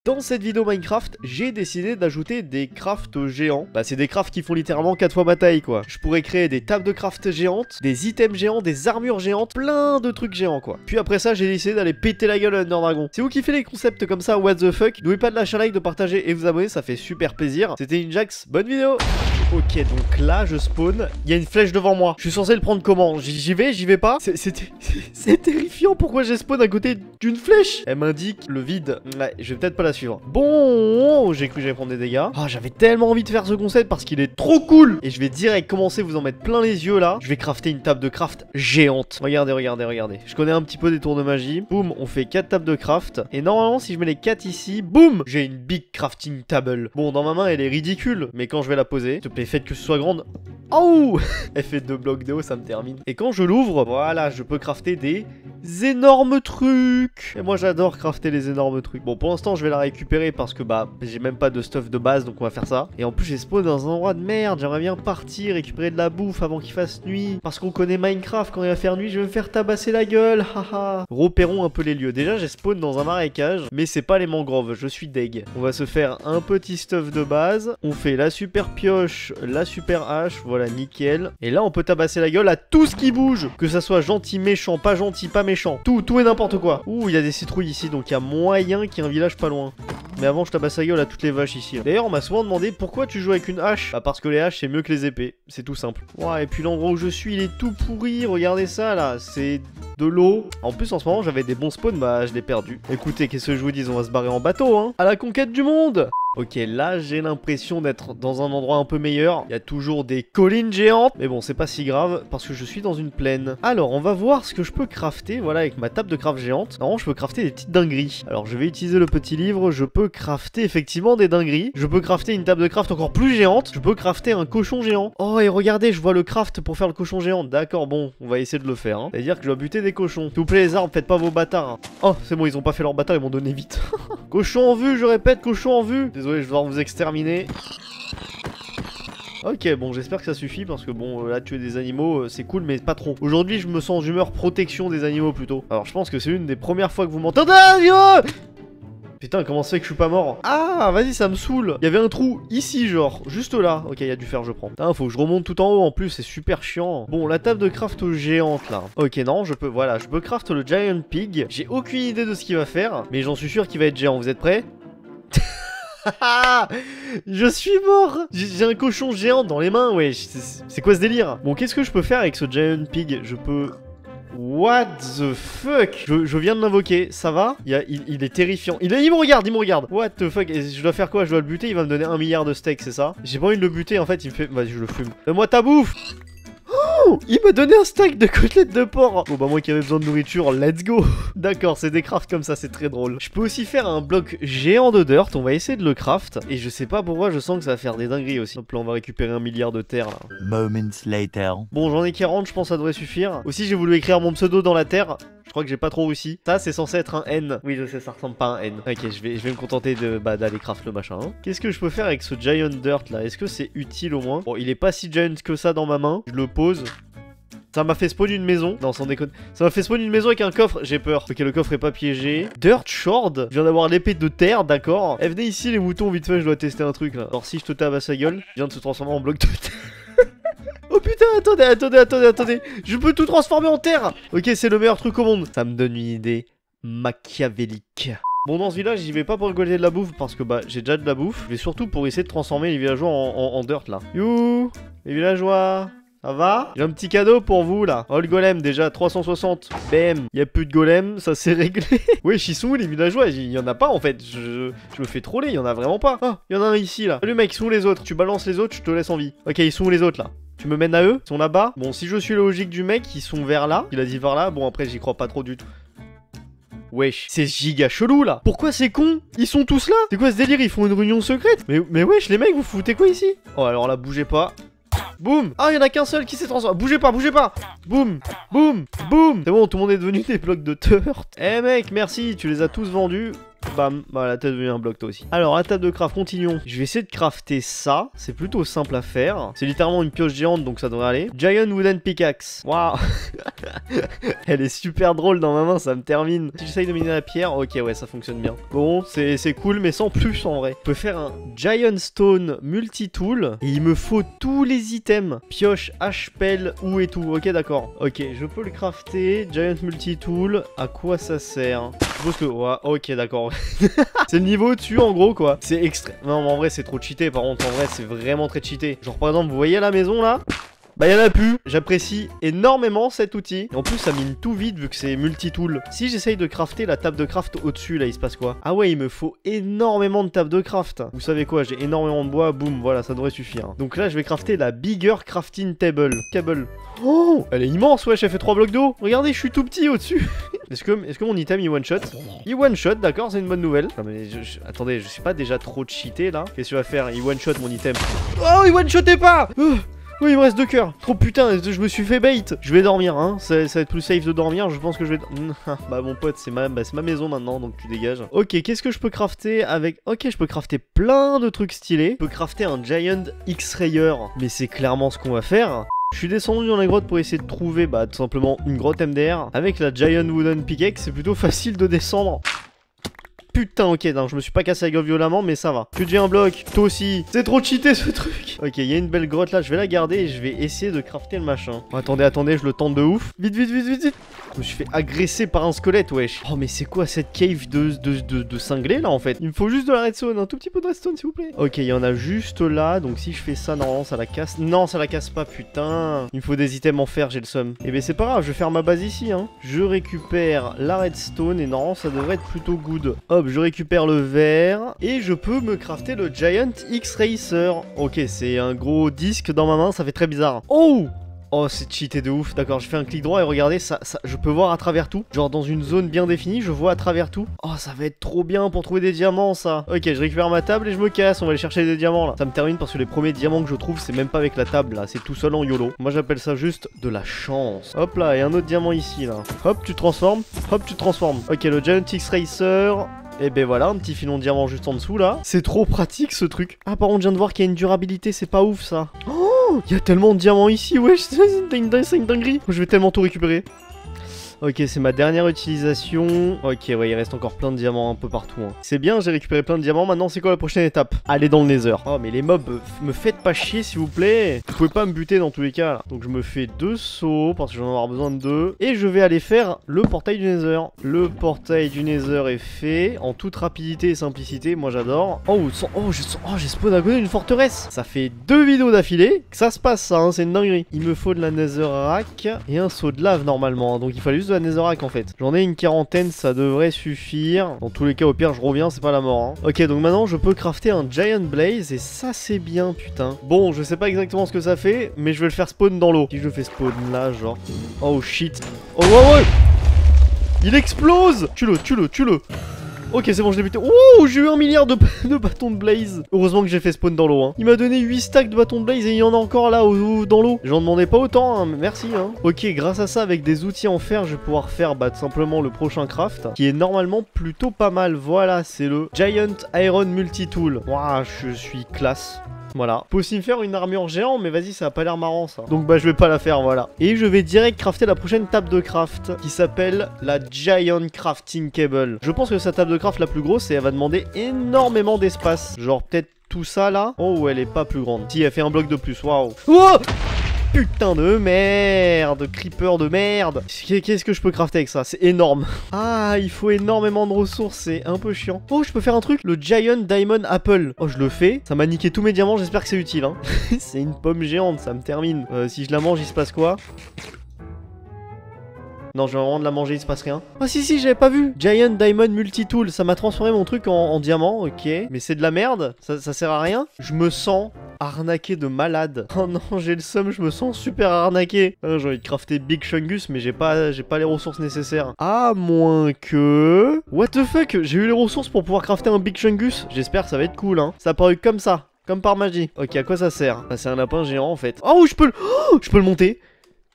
Dans cette vidéo Minecraft, j'ai décidé d'ajouter des crafts géants. Bah c'est des crafts qui font littéralement 4 fois ma taille quoi. Je pourrais créer des tables de craft géantes, des items géants, des armures géantes, plein de trucs géants quoi. Puis après ça, j'ai décidé d'aller péter la gueule à Ender Dragon. Si vous kiffez les concepts comme ça, what the fuck, n'oubliez pas de lâcher un like, de partager et vous abonner, ça fait super plaisir. C'était Ninjax, bonne vidéo. Ok, donc là je spawn, il y a une flèche devant moi. Je suis censé le prendre comment? J'y vais pas? C'est terrifiant, pourquoi j'ai spawn à côté d'une flèche? Elle m'indique le vide. Ouais, je vais peut-être pas la suivre. Bon, j'ai cru que j'allais prendre des dégâts. Ah, j'avais tellement envie de faire ce concept parce qu'il est trop cool. Et je vais direct commencer à vous en mettre plein les yeux là. Je vais crafter une table de craft géante. Regardez, regardez, regardez. Je connais un petit peu des tours de magie. Boum, on fait 4 tables de craft. Et normalement, si je mets les 4 ici, boum, j'ai une big crafting table. Bon, dans ma main, elle est ridicule. Mais quand je vais la poser, s'il te plaît, faites que ce soit grande. Oh, elle fait 2 blocs de haut, ça me termine. Et quand je l'ouvre, voilà, je peux crafter des énormes trucs. Et moi, j'adore crafter les énormes trucs. Bon, pour l'instant, je vais la récupérer parce que, bah, j'ai même pas de stuff de base, donc on va faire ça. Et en plus, j'ai spawn dans un endroit de merde. J'aimerais bien partir, récupérer de la bouffe avant qu'il fasse nuit. Parce qu'on connaît Minecraft, quand il va faire nuit, je vais me faire tabasser la gueule. Haha. Repérons un peu les lieux. Déjà, j'ai spawn dans un marécage, mais c'est pas les mangroves. Je suis deg. On va se faire un petit stuff de base. On fait la super pioche, la super hache. Voilà, nickel. Et là, on peut tabasser la gueule à tout ce qui bouge. Que ça soit gentil, méchant, pas gentil, pas méchant. Tout et n'importe quoi. Ouh, il y a des citrouilles ici, donc il y a moyen qu'il y ait un village pas loin. Mais avant, je tabasse la gueule à toutes les vaches ici. D'ailleurs, on m'a souvent demandé pourquoi tu joues avec une hache. Bah, parce que les haches, c'est mieux que les épées. C'est tout simple. Ouais, et puis l'endroit où je suis, il est tout pourri. Regardez ça, là. C'est de l'eau. En plus, en ce moment, j'avais des bons spawns. Bah, je l'ai perdu. Écoutez, qu'est-ce que je vous dis? On va se barrer en bateau, hein. À la conquête du monde. Ok, là j'ai l'impression d'être dans un endroit un peu meilleur. Il y a toujours des collines géantes. Mais bon, c'est pas si grave parce que je suis dans une plaine. Alors, on va voir ce que je peux crafter. Voilà, avec ma table de craft géante. Normalement, je peux crafter des petites dingueries. Alors, je vais utiliser le petit livre. Je peux crafter effectivement des dingueries. Je peux crafter une table de craft encore plus géante. Je peux crafter un cochon géant. Oh, et regardez, je vois le craft pour faire le cochon géant. D'accord, bon, on va essayer de le faire. Hein. C'est-à-dire que je dois buter des cochons. S'il vous plaît, les arbres, faites pas vos bâtards. Hein. Oh, c'est bon, ils ont pas fait leur bâtard, ils m'ont donné vite. Cochon en vue, je répète, cochon en vue. Désolé, je vais devoir vous exterminer. Ok, bon, j'espère que ça suffit parce que bon, là, tuer des animaux, c'est cool, mais pas trop. Aujourd'hui, je me sens en humeur protection des animaux plutôt. Alors, je pense que c'est une des premières fois que vous m'entendez. Putain, comment ça fait que je suis pas mort? Ah, vas-y, ça me saoule. Il y avait un trou ici, genre, juste là. Ok, il y a du fer, je prends. Putain, faut que je remonte tout en haut en plus, c'est super chiant. Bon, la table de craft géante là. Ok, non, je peux, voilà, je peux craft le Giant Pig. J'ai aucune idée de ce qu'il va faire, mais j'en suis sûr qu'il va être géant. Vous êtes prêts? Je suis mort. J'ai un cochon géant dans les mains, ouais. C'est quoi ce délire? Bon, qu'est-ce que je peux faire avec ce Giant Pig? Je peux... What the fuck? Je viens de l'invoquer, ça va? Il est terrifiant. Il me regarde, What the fuck? Et je dois faire quoi? Je dois le buter, il va me donner 1 milliard de steaks, c'est ça? J'ai pas envie de le buter, en fait, il me fait... Vas-y, je le fume. Donne-moi ta bouffe! Oh, il m'a donné un steak de côtelettes de porc. Bon bah moi qui avais besoin de nourriture, let's go. D'accord, c'est des crafts comme ça, c'est très drôle. Je peux aussi faire un bloc géant de dirt, on va essayer de le craft. Et je sais pas pourquoi, je sens que ça va faire des dingueries aussi. Hop là, on va récupérer 1 milliard de terre là. Moments later. Bon, j'en ai 40, je pense que ça devrait suffire. Aussi, j'ai voulu écrire mon pseudo dans la terre. Je crois que j'ai pas trop réussi. Ça, c'est censé être un N. Oui, je sais, ça ressemble pas à un N. Ok, je vais me contenter de d'aller craft le machin. Hein. Qu'est-ce que je peux faire avec ce Giant Dirt là? Est-ce que c'est utile au moins? Bon, il est pas si giant que ça dans ma main. Je le pose. Ça m'a fait spawn une maison. Non, sans déconne. Ça m'a fait spawn une maison avec un coffre. J'ai peur. Ok, le coffre est pas piégé. Dirt Shard. Je viens d'avoir l'épée de terre, d'accord. Eh, venez ici, les moutons, vite fait, je dois tester un truc là. Alors, si je te tabasse la gueule, je viens de se transformer en bloc de terre. Oh putain, attendez. Je peux tout transformer en terre. Ok, c'est le meilleur truc au monde. Ça me donne une idée machiavélique. Bon, dans ce village, j'y vais pas pour récolter de la bouffe parce que bah j'ai déjà de la bouffe. Je vais surtout pour essayer de transformer les villageois en dirt là. You, les villageois. Ça va? J'ai un petit cadeau pour vous là. Oh, le golem déjà 360. Bam. Il y a plus de golem, ça s'est réglé. Wesh, ils sont où les villageois? Il y en a pas en fait. Je me fais troller, il y en a vraiment pas. Ah, il y en a un ici là. Salut mec, ils sont où les autres? Tu balances les autres, je te laisse en vie. Ok, ils sont où les autres là? Tu me mènes à eux? Ils sont là-bas? Bon, si je suis la logique du mec, ils sont vers là. Il a dit vers là. Bon, après, j'y crois pas trop du tout. Wesh, c'est giga chelou là. Pourquoi c'est con? Ils sont tous là? C'est quoi ce délire? Ils font une réunion secrète? Mais wesh, les mecs, vous foutez quoi ici? Oh, alors là, bougez pas. Boum. Ah, il y en a qu'un seul qui s'est transformé. Bougez pas. Boum. C'est bon, tout le monde est devenu des blocs de dirt. Eh mec, merci, tu les as tous vendus. Bam, voilà, t'as devenu un bloc toi aussi. Alors, la table de craft, continuons. Je vais essayer de crafter ça. C'est plutôt simple à faire. C'est littéralement une pioche géante, donc ça devrait aller. Giant Wooden Pickaxe. Waouh. Elle est super drôle dans ma main, ça me termine. Si j'essaye de miner la pierre, ok, ouais, ça fonctionne bien. Bon, c'est cool, mais sans plus en vrai. Je peux faire un Giant Stone Multi-Tool. Et il me faut tous les items. Pioche, hache, pelle, ou et tout. Ok, d'accord. Ok, je peux le crafter. Giant Multi-Tool. À quoi ça sert? Je suppose que... Ouais, ok, d'accord. C'est le niveau au-dessus en gros quoi. C'est extrême. Non mais en vrai c'est trop cheaté par contre. En vrai c'est vraiment très cheaté. Genre par exemple vous voyez la maison là, bah y'en a plus. J'apprécie énormément cet outil. Et en plus ça mine tout vite vu que c'est multi-tool. Si j'essaye de crafter la table de craft au-dessus là, il se passe quoi? Ah ouais, il me faut énormément de table de craft. Vous savez quoi, j'ai énormément de bois. Boum, voilà, ça devrait suffire. Donc là je vais crafter la bigger crafting table. Oh, elle est immense, wesh, elle fait 3 blocs d'eau. Regardez, je suis tout petit au-dessus. Est-ce que mon item il one shot? Il one shot, d'accord, c'est une bonne nouvelle. Non mais attendez, je suis pas déjà trop cheaté là? Qu'est-ce que tu vas faire? Il one shot mon item. Oh, il one shotait pas. Oh, il me reste 2 cœurs. Trop putain, je me suis fait bait. Je vais dormir, hein. Ça va être plus safe de dormir. Je pense que je vais... Bah mon pote, c'est ma maison maintenant, donc tu dégages. Ok, qu'est-ce que je peux crafter avec... Ok, je peux crafter plein de trucs stylés. Je peux crafter un Giant X-Rayer. Mais c'est clairement ce qu'on va faire. Je suis descendu dans la grotte pour essayer de trouver bah tout simplement une grotte MDR. Avec la Giant Wooden Pickaxe, c'est plutôt facile de descendre. Putain, ok, non, je me suis pas cassé la gueule violemment, mais ça va. Tu deviens un bloc, toi aussi. C'est trop cheaté ce truc. Ok, il y a une belle grotte là, je vais la garder et je vais essayer de crafter le machin. Oh, attendez, je le tente de ouf. Vite. Je me suis fait agresser par un squelette, wesh. Oh, mais c'est quoi cette cave de cinglé là en fait? Il me faut juste de la redstone, un tout petit peu de redstone s'il vous plaît. Ok, il y en a juste là, donc si je fais ça, normalement ça la casse. Non, ça la casse pas, putain. Il me faut des items en fer, j'ai le seum. Eh ben c'est pas grave, je vais faire ma base ici, hein. Je récupère la redstone et normalement ça devrait être plutôt good. Hop, je récupère le verre et je peux me crafter le Giant X-Racer. Ok, c'est un gros disque dans ma main, ça fait très bizarre. Oh, c'est cheaté de ouf. D'accord, je fais un clic droit et regardez, ça, je peux voir à travers tout. Genre dans une zone bien définie, je vois à travers tout. Oh, ça va être trop bien pour trouver des diamants, ça. Ok, je récupère ma table et je me casse. On va aller chercher des diamants, là. Ça me termine parce que les premiers diamants que je trouve, c'est même pas avec la table, là. C'est tout seul en YOLO. Moi, j'appelle ça juste de la chance. Hop là, et un autre diamant ici, là. Hop, tu transformes. Hop, tu transformes. Ok, le Giant X-Racer... Et ben voilà, un petit filon de diamant juste en dessous là. C'est trop pratique ce truc. Ah, par contre, je viens de voir qu'il y a une durabilité, c'est pas ouf ça. Oh, il y a tellement de diamants ici, wesh, c'est une dinguerie. Je vais tellement tout récupérer. Ok, c'est ma dernière utilisation. Ok, ouais, il reste encore plein de diamants un peu partout. Hein. C'est bien, j'ai récupéré plein de diamants. Maintenant, c'est quoi la prochaine étape? Aller dans le Nether. Oh, mais les mobs, me faites pas chier, s'il vous plaît. Vous pouvez pas me buter dans tous les cas, là. Donc, je me fais 2 sauts, parce que j'en vais avoir besoin de 2. Et je vais aller faire le portail du Nether. Le portail du Nether est fait, en toute rapidité et simplicité. Moi, j'adore. J'ai spawn à côté d'une forteresse. Ça fait 2 vidéos d'affilée que ça se passe, ça, hein, c'est une dinguerie. Il me faut de la Netherrack et un seau de lave, normalement. Hein. Donc, il fallait juste de la Netherrack en fait. J'en ai une quarantaine, ça devrait suffire. Dans tous les cas, au pire, je reviens, c'est pas la mort. Hein. Ok, donc maintenant, je peux crafter un Giant Blaze et ça, c'est bien, putain. Bon, je sais pas exactement ce que ça fait, mais je vais le faire spawn dans l'eau. Si je le fais spawn là, genre. Oh shit. Oh ouais. Il explose. Tue-le. Ok, c'est bon, je l'ai buté. Oh, j'ai eu 1 milliard de bâtons de blaze. Heureusement que j'ai fait spawn dans l'eau. Hein. Il m'a donné 8 stacks de bâtons de blaze et il y en a encore là dans l'eau. J'en demandais pas autant, hein, merci. Hein. Ok, grâce à ça, avec des outils en fer, je vais pouvoir faire tout simplement le prochain craft qui est normalement plutôt pas mal. Voilà, c'est le Giant Iron Multi-Tool. Waouh, je suis classe. Voilà. Faut aussi me faire une armure géante, mais vas-y, ça a pas l'air marrant ça. Donc bah je vais pas la faire, voilà. Et je vais direct crafter la prochaine table de craft qui s'appelle la Giant Crafting Cable. Je pense que sa table de craft la plus grosse et elle va demander énormément d'espace. Genre peut-être tout ça là. Oh, elle est pas plus grande. Si, elle fait un bloc de plus, waouh. Oh, putain de merde, creeper de merde. Qu'est-ce que je peux crafter avec ça? C'est énorme. Ah, il faut énormément de ressources, c'est un peu chiant. Oh, je peux faire un truc, le Giant Diamond Apple. Oh, je le fais. Ça m'a niqué tous mes diamants, j'espère que c'est utile. Hein. C'est une pomme géante, ça me termine. Si je la mange, il se passe quoi? Non, je vais vraiment de la manger, il se passe rien. Ah si, j'avais pas vu. Giant Diamond Multi-Tool, ça m'a transformé mon truc en diamant, ok. Mais c'est de la merde, ça sert à rien. Je me sens arnaqué de malade. Oh non, j'ai le seum, je me sens super arnaqué. J'ai envie de crafter Big Chungus, mais j'ai pas les ressources nécessaires. À moins que... What the fuck? J'ai eu les ressources pour pouvoir crafter un Big Chungus. J'espère que ça va être cool, hein. Ça a paru comme ça, comme par magie. Ok, à quoi ça sert? C'est un lapin géant, en fait. Oh, je peux le monter.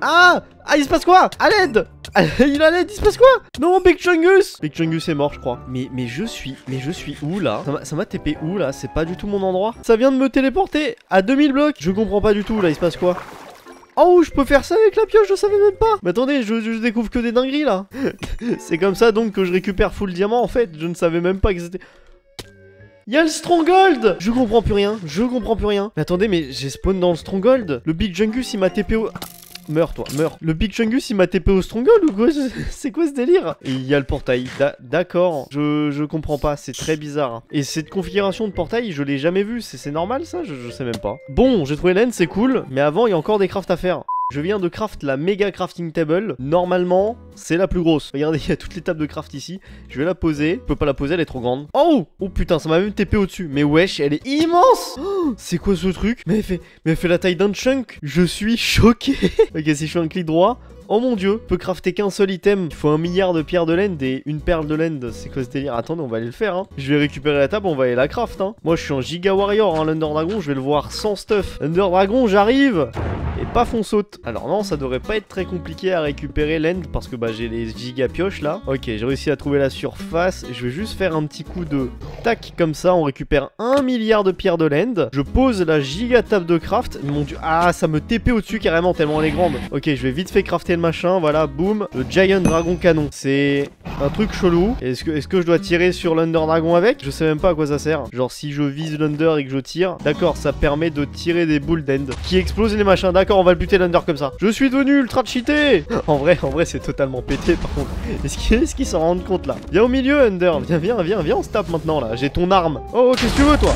Ah! Ah, il se passe quoi? À l'aide! Il a l'aide, il se passe quoi? Non, Big Chungus! Big Chungus est mort, je crois. Mais je suis où là? Ça m'a TP où là? C'est pas du tout mon endroit. Ça vient de me téléporter à 2000 blocs. Je comprends pas du tout là, il se passe quoi? Oh, je peux faire ça avec la pioche, je savais même pas. Mais attendez, je découvre que des dingueries là. C'est comme ça donc que je récupère full diamant en fait. Je ne savais même pas que c'était... Y'a le Stronghold! Je comprends plus rien, Mais attendez, mais j'ai spawn dans le Stronghold. Le Big Chungus il m'a TP au... Meurs toi, meurs. Le Big Chungus il m'a TP au Stronghold ou quoi? C'est quoi ce délire? Et il y a le portail. D'accord, je comprends pas, c'est très bizarre. Et cette configuration de portail, je l'ai jamais vue. C'est normal ça? Je sais même pas. Bon, j'ai trouvé l'aine, c'est cool. Mais avant, il y a encore des crafts à faire. Je viens de craft la méga crafting table. Normalement, c'est la plus grosse. Regardez, il y a toutes les tables de craft ici. Je vais la poser. Je peux pas la poser, elle est trop grande. Oh! Oh putain, ça m'a même TP au-dessus. Mais wesh, elle est immense! Oh, c'est quoi ce truc? Mais elle fait la taille d'un chunk. Je suis choqué. Ok, si je fais un clic droit... Oh mon dieu, je peux crafter qu'un seul item. Il faut 1 milliard de pierres de laine et une perle de laine. C'est quoi ce délire? Attendez, on va aller le faire. Hein. Je vais récupérer la table, on va aller la craft. Hein. Moi, je suis un giga warrior. Hein, l'Under Dragon, je vais le voir sans stuff. Under Dragon, j'arrive. Et paf, on saute. Alors non, ça devrait pas être très compliqué à récupérer l'end parce que bah j'ai les giga pioches là. Ok, j'ai réussi à trouver la surface. Je vais juste faire un petit coup de tac comme ça. On récupère 1 milliard de pierres de laine. Je pose la giga table de craft. Mon dieu, ah ça me TP au-dessus carrément tellement elle est grande. Ok, je vais vite fait crafter le machin. Voilà, boum. Le Giant Dragon Canon. C'est un truc chelou. Est-ce que je dois tirer sur l'Under Dragon avec? Je sais même pas à quoi ça sert. Genre si je vise l'Under et que je tire, d'accord, ça permet de tirer des boules d'end qui explosent les machins. D'accord, on va le buter l'Under comme ça. Je suis devenu ultra cheaté. En vrai c'est totalement pété par contre. Est-ce qu'ils s'en rendent compte là? Viens au milieu Under. Viens, on se tape maintenant là. J'ai ton arme. Oh, qu'est-ce que tu veux toi?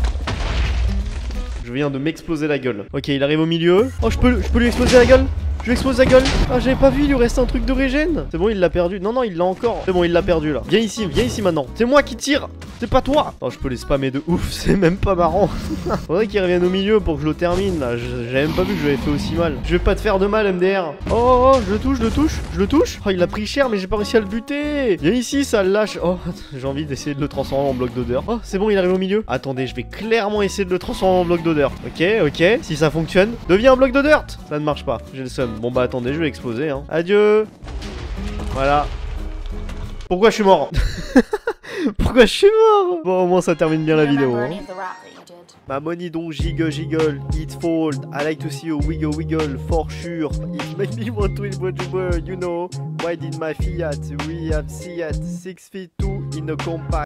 Je viens de m'exploser la gueule. Ok, il arrive au milieu. Oh, je peux lui exploser la gueule? Je lui explose la gueule. Ah, j'avais pas vu, il lui restait un truc de régène. C'est bon, il l'a perdu. Non, il l'a encore. C'est bon, il l'a perdu là. Viens ici maintenant. C'est moi qui tire. C'est pas toi. Oh, je peux les spammer de ouf. C'est même pas marrant. Faudrait qu'il revienne au milieu pour que je le termine là. J'avais même pas vu que je l'avais fait aussi mal. Je vais pas te faire de mal, MDR. Oh, je le touche. Oh, il a pris cher, mais j'ai pas réussi à le buter. Viens ici, ça le lâche. Oh, j'ai envie d'essayer de le transformer en bloc d'odeur. Oh, c'est bon, il arrive au milieu. Attendez, je vais clairement essayer de le transformer en bloc d'odeur. Ok. Si ça fonctionne, deviens un bloc de dirt. Ça ne marche pas. J'ai le seum. Bon bah attendez, je vais exploser hein. Adieu. Voilà. Pourquoi je suis mort? Pourquoi je suis mort? Bon, au moins ça termine bien la vidéo hein. Ma money don't jiggle, it fold. I like to see you wiggle for sure. It make me want to invisible, you know. Why did my Fiat? We have Fiat 6 feet 2 in a compact.